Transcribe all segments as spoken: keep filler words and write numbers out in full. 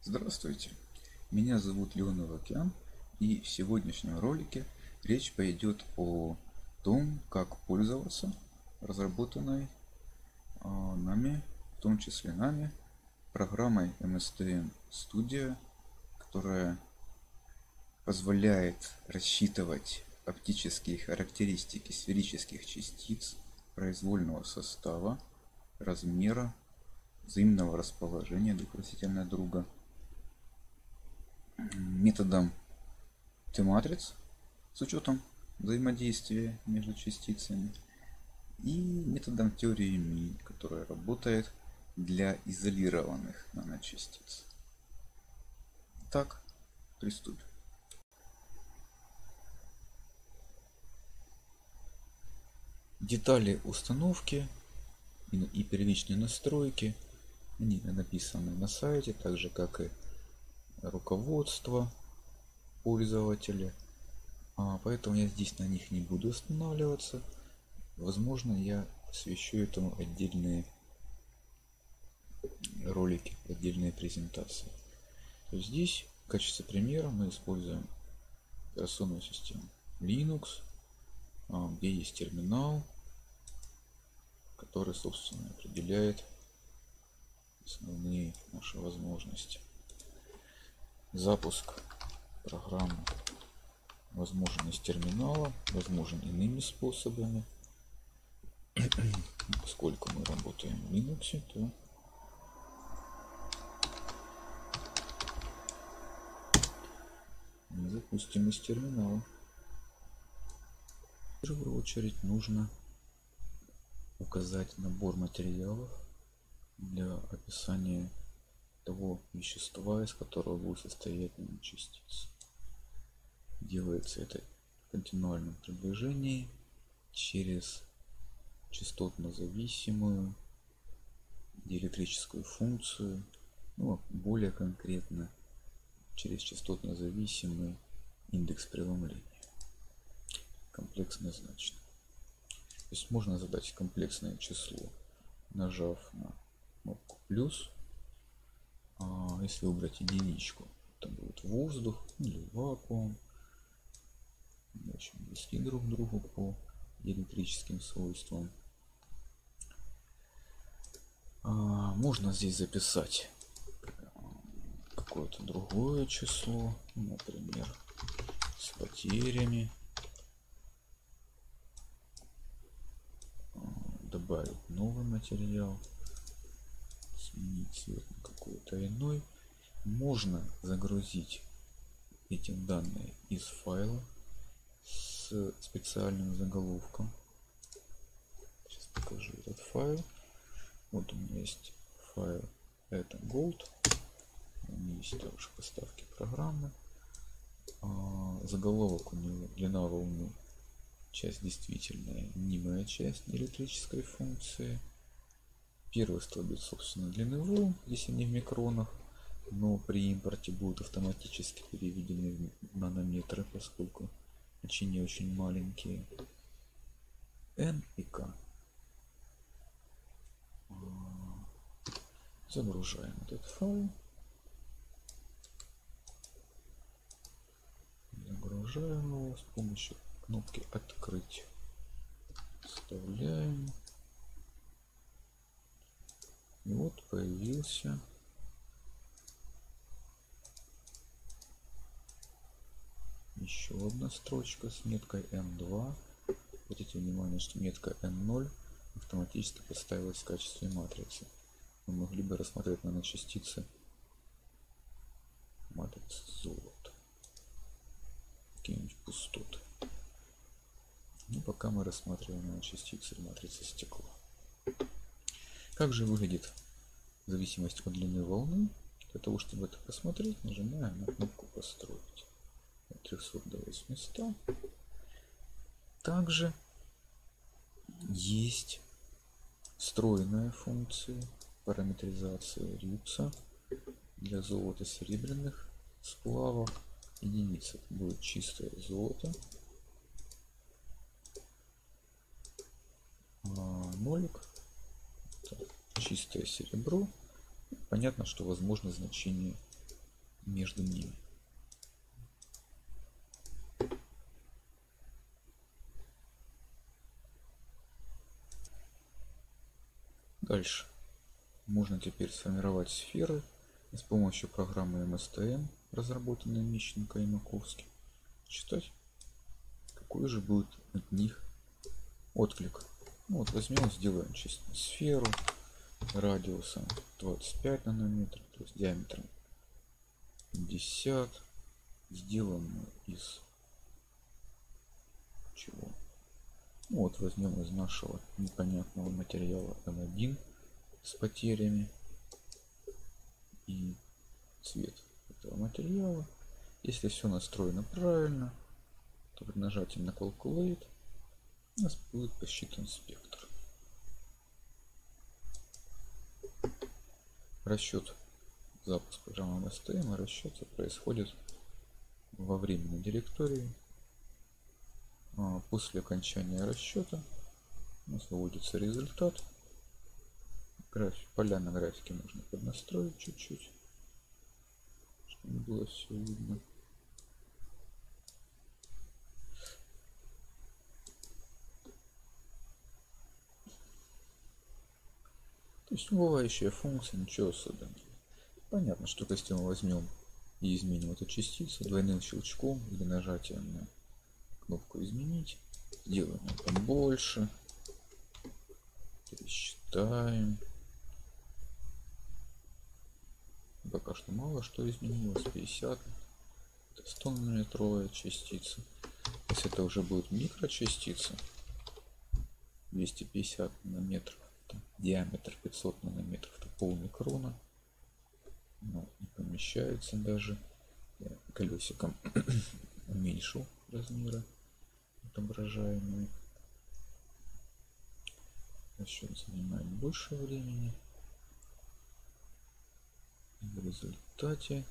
Здравствуйте, меня зовут Леонов Океан, и в сегодняшнем ролике речь пойдет о том, как пользоваться разработанной а, нами, в том числе нами, программой эм эс тэ эн Studio, которая позволяет рассчитывать оптические характеристики сферических частиц, произвольного состава, размера, взаимного расположения друг относительно друга, методом Т-матриц с учетом взаимодействия между частицами и методом теории Ми, которая работает для изолированных наночастиц. Так, приступим. Детали установки и первичной настройки они написаны на сайте, так же как и руководство пользователя, а поэтому я здесь на них не буду останавливаться. Возможно, я посвящу этому отдельные ролики, отдельные презентации. То есть здесь в качестве примера мы используем операционную систему Linux, где есть терминал, который, собственно, определяет основные наши возможности. Запуск программы возможен из терминала, возможен иными способами. Поскольку мы работаем в Linux, то мы запустим из терминала. В первую очередь нужно указать набор материалов для описания того вещества, из которого будет состоять наночастица. Делается это в континуальном приближении через частотно-зависимую диэлектрическую функцию, ну, более конкретно через частотно-зависимый индекс преломления, комплексно значно. То есть можно задать комплексное число, нажав на кнопку плюс. А если выбрать единичку, это будет воздух или вакуум. Очень близки друг к другу по диэлектрическим свойствам. А можно здесь записать какое-то другое число, например, с потерями. Добавить новый материал, сменить цвет на какой-то иной. Можно загрузить эти данные из файла с специальным заголовком. Сейчас покажу этот файл. Вот у меня есть файл, это Gold. У меня есть также поставки программы. Заголовок у него длина волны, часть действительная, мнимая часть электрической функции. Первый столбец, собственно, длины волн, здесь они в микронах, но при импорте будут автоматически переведены в нанометры, поскольку значения очень маленькие. N и K. Загружаем этот файл. Загружаем его с помощью кнопки «Открыть». Вставляем. И вот появился еще одна строчка с меткой эн два. Обратите внимание, что метка эн ноль автоматически подставилась в качестве матрицы. Мы могли бы рассмотреть наночастицы матрицы золота, какие-нибудь пустоты. Но пока мы рассматриваем наночастицы в матрице стекла. Как же выглядит зависимость от длины волны? Для того, чтобы это посмотреть, нажимаем на кнопку «Построить» от трёхсот до восьмисот. Также есть встроенная функция параметризации Рюкса для золота серебряных сплавов. Единица будет чистое золото, а нолик чистое серебро. Понятно, что возможно значение между ними. Дальше можно теперь сформировать сферы с помощью программы эм эс тэ эм, разработанной Мищенко и Маковским. Читать, какой же будет от них отклик. Ну, вот возьмем, сделаем чисто сферу радиусом двадцать пять нанометров, то есть диаметром пятьдесят, сделанную из чего? Ну, вот возьмем из нашего непонятного материала эм один с потерями и цвет этого материала. Если все настроено правильно, то при нажатии на Calculate у нас будет посчитан спектр. Расчет, запуск программы эм эс тэ эм, расчеты происходит во временной директории. После окончания расчета у нас выводится результат. График, поля на графике можно поднастроить чуть-чуть, чтобы было все видно. То есть убывающая функция, ничего особенного. Понятно, что если мы возьмем и изменим эту частицу двойным щелчком или нажатием на кнопку изменить, сделаем это больше, пересчитаем. Пока что мало что изменилось. пятьдесят, это сто нанометровая частица. Если это уже будет микрочастица, двести пятьдесят нанометров, диаметр пятьсот нанометров, это полный крона, но не помещается даже. Я колесиком уменьшил размеры отображаемые. Расчет занимает больше времени. И в результате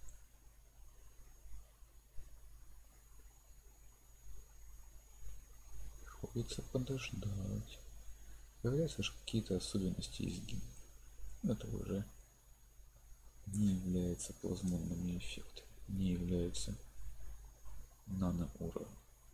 приходится подождать. Появляются же какие-то особенности изгиба. Это уже не является плазмонными эффектами, не является наноуровнем.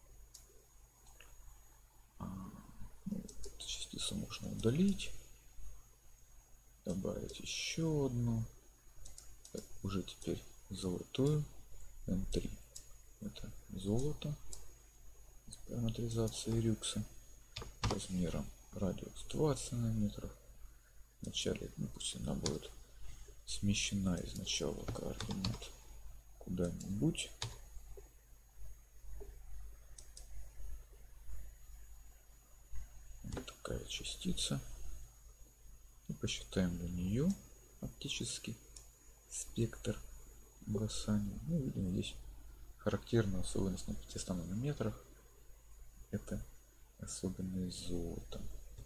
А, ну, частицу можно удалить, добавить еще одну. Так, уже теперь золотую эм три. Это золото с параметризацией рюкса размером радиус двадцать нанометров. Вначале, ну, пусть она будет смещена из начала координат куда-нибудь. Вот такая частица. И посчитаем для нее оптический спектр угасания. Ну, видим, здесь характерная особенность на пятистах нанометрах. Это особенность золота.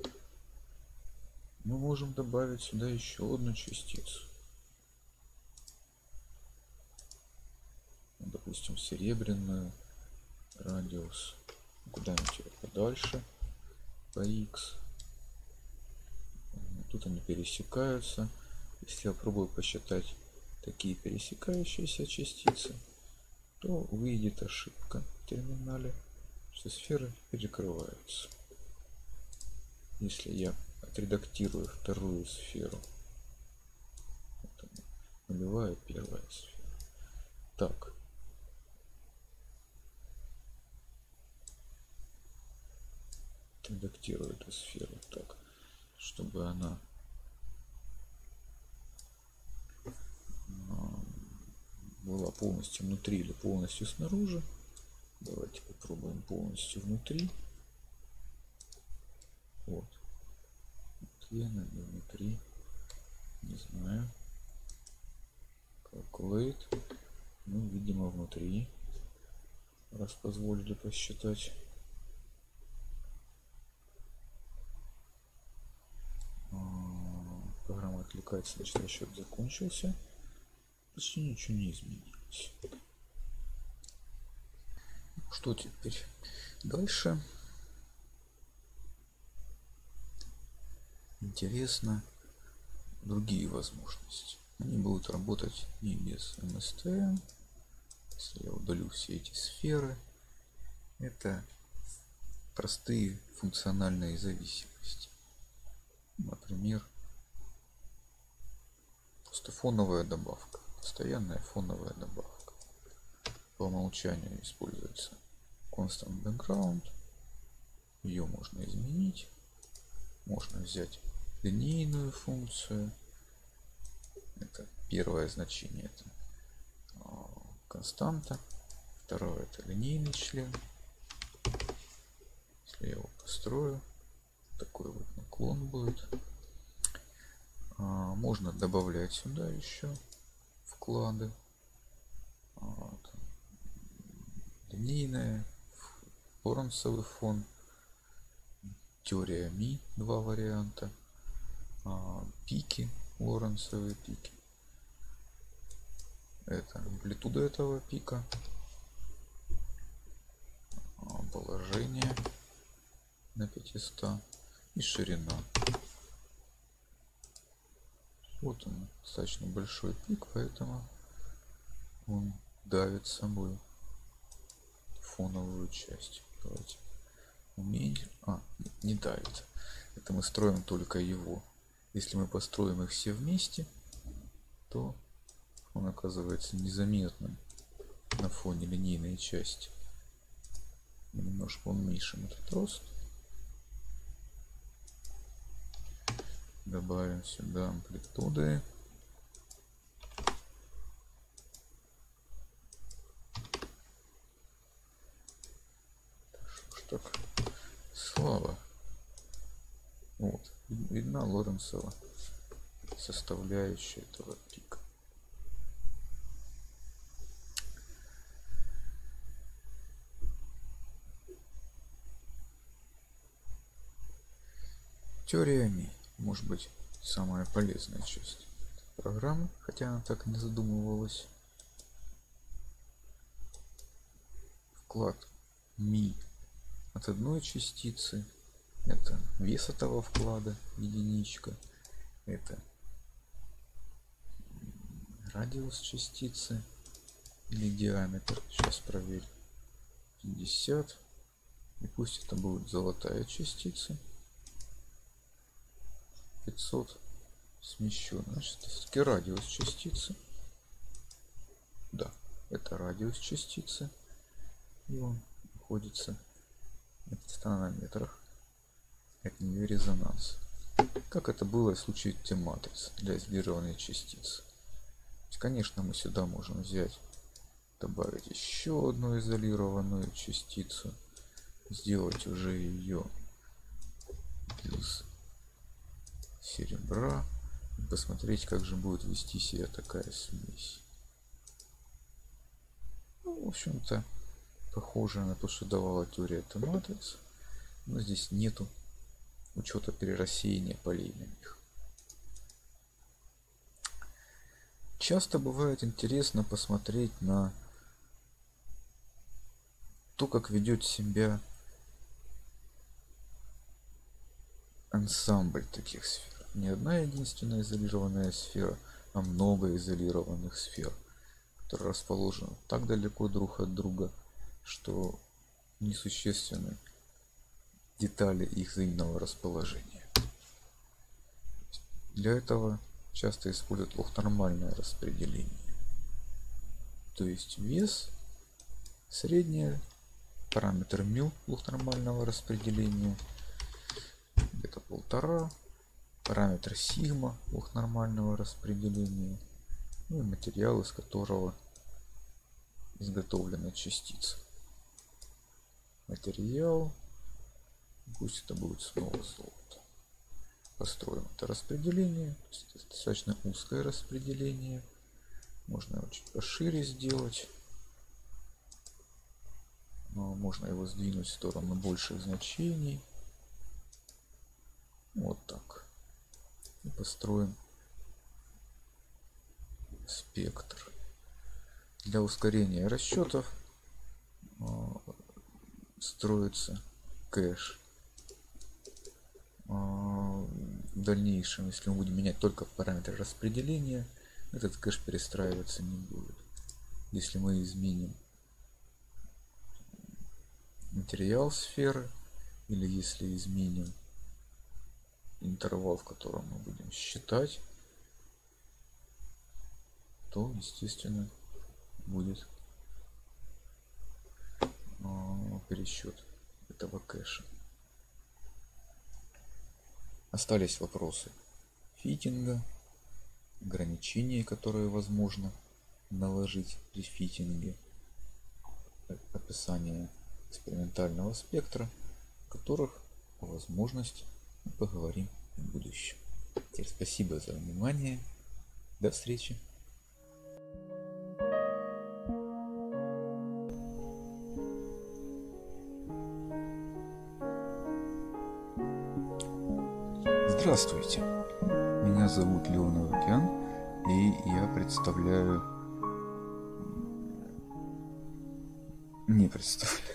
Мы можем добавить сюда еще одну частицу. Допустим, серебряную, радиус куда-нибудь подальше по X. Тут они пересекаются. Если я пробую посчитать такие пересекающиеся частицы, то выйдет ошибка в терминале, что сферы перекрываются. Если я отредактирую вторую сферу, это нулевая, первая сфера. Так. Редактирую эту сферу так, чтобы она была полностью внутри или полностью снаружи. Давайте попробуем полностью внутри. Вот. Где она внутри? Не знаю. Calculate. Ну, видимо, внутри. Раз позволили посчитать. Программа отвлекается, значит, расчет закончился. Почти ничего не изменилось. Что теперь? Дальше. Интересно другие возможности. они будут работать и без эм эс тэ. Если я удалю все эти сферы, это простые функциональные зависимости. Например, просто фоновая добавка, постоянная фоновая добавка. По умолчанию используется constant background. Ее можно изменить. Можно взять линейную функцию. Это первое значение, это константа. Второе, это линейный член. Если я его построю, такой вот наклон будет. Можно добавлять сюда еще вклады. Вот. Линейная, лоренцовый фон, теория Ми, два варианта, пики, лоренцевые пики. Это амплитуда этого пика, положение на пятьсот и ширина. Вот он, достаточно большой пик, поэтому он давит собой фоновую часть. Давайте уменьшим. А, не давит. Это мы строим только его. Если мы построим их все вместе, то он оказывается незаметным на фоне линейной части. Мы немножко уменьшим этот рост. Добавим сюда амплитуды. Что ж так слабо. Вот, видна лоренцева составляющая этого пика. Теория Ми, может быть, самая полезная часть программы, хотя она так и не задумывалась. Вклад Ми от одной частицы — это вес этого вклада, единичка. Это радиус частицы или диаметр. Сейчас проверим. пятьдесят. И пусть это будет золотая частица. пятьсот смещен. Значит, это все-таки радиус частицы. Да, это радиус частицы. И он находится на пятьсот нанометрах. Это не резонанс. Как это было в случае Т-матрицы для изолированной частицы. Конечно, мы сюда можем взять, добавить еще одну изолированную частицу, сделать уже ее из серебра и посмотреть, как же будет вести себя такая смесь. Ну, в общем-то, похоже на то, что давала теория Т-матрицы, но здесь нету учета перерассеяния полей на них. Часто бывает интересно посмотреть на то, как ведет себя ансамбль таких сфер. Не одна единственная изолированная сфера, а много изолированных сфер, которые расположены так далеко друг от друга, что несущественны детали их взаимного расположения. Для этого часто используют локтормальное распределение. То есть вес, среднее, параметр μ локтормального распределения где-то полтора, параметр сигма локтормального распределения, ну и материал, из которого изготовлена частица. Материал, пусть это будет снова золото. Построим это распределение, достаточно узкое распределение, можно его чуть пошире сделать, но можно его сдвинуть в сторону больших значений. Вот так. И построим спектр. Для ускорения расчетов строится кэш. В дальнейшем, если мы будем менять только параметры распределения, этот кэш перестраиваться не будет. Если мы изменим материал сферы, или если изменим интервал, в котором мы будем считать, то, естественно, будет пересчет этого кэша. Остались вопросы фитинга, ограничения, которые возможно наложить при фитинге, описание экспериментального спектра, о которых по возможности мы поговорим в будущем. Теперь спасибо за внимание. До встречи. Здравствуйте, меня зовут Леон Авакян, и я представляю... Не представляю.